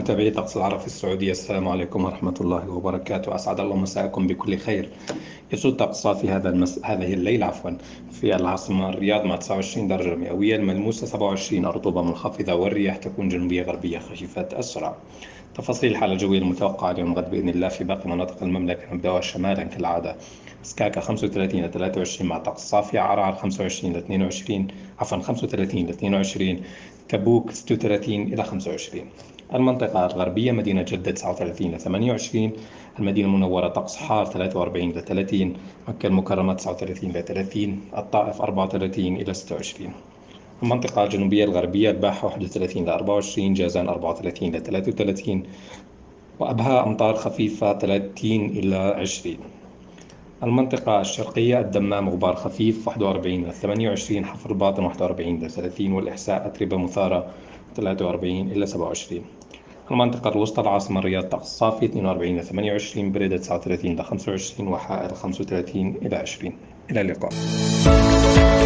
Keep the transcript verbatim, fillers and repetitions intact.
متابعي طقس العرب في السعودية، السلام عليكم ورحمة الله وبركاته. أسعد الله مساءكم بكل خير. يسود طقس في هذا المس... هذه الليلة عفوا في العاصمة الرياض مع تسعة وعشرين درجة مئوية، الملموسة سبعة وعشرين، الرطوبة منخفضة، والرياح تكون جنوبية غربية خفيفة السرعة. تفاصيل الحالة الجوية المتوقعة اليوم غد بإذن الله في باقي مناطق المملكة. نبدأها شمالا كالعادة، سكاكا خمسة وثلاثين إلى ثلاثة وعشرين مع طقس صافي، عرعر خمسة وعشرين إلى اثنين وعشرين عفوا خمسة وثلاثين إلى اثنين وعشرين، تبوك ستة وثلاثين إلى خمسة وعشرين. المنطقة الغربية مدينة جدة تسعة وثلاثين إلى ثمانية وعشرين، المدينة المنورة طقس حار ثلاثة وأربعين إلى ثلاثين، مكة المكرمة تسعة وثلاثين إلى ثلاثين، الطائف أربعة وثلاثين إلى ستة وعشرين. المنطقة الجنوبية الغربية الباحة واحد وثلاثين إلى أربعة وعشرين، جازان أربعة وثلاثين إلى ثلاثة وثلاثين، وأبها أمطار خفيفة ثلاثين إلى عشرين. المنطقة الشرقية الدمام غبار خفيف واحد وأربعين إلى ثمانية وعشرين، حفر الباطن واحد وأربعين إلى ثلاثين، والإحساء أتربة مثارة ثلاثة وأربعين إلى سبعة وعشرين. المنطقة الوسطى العاصمة الرياض طقس صافي اثنين وأربعين إلى ثمانية وعشرين، بريدة تسعة وثلاثين إلى خمسة وعشرين، وحائل خمسة وثلاثين إلى عشرين. إلى اللقاء.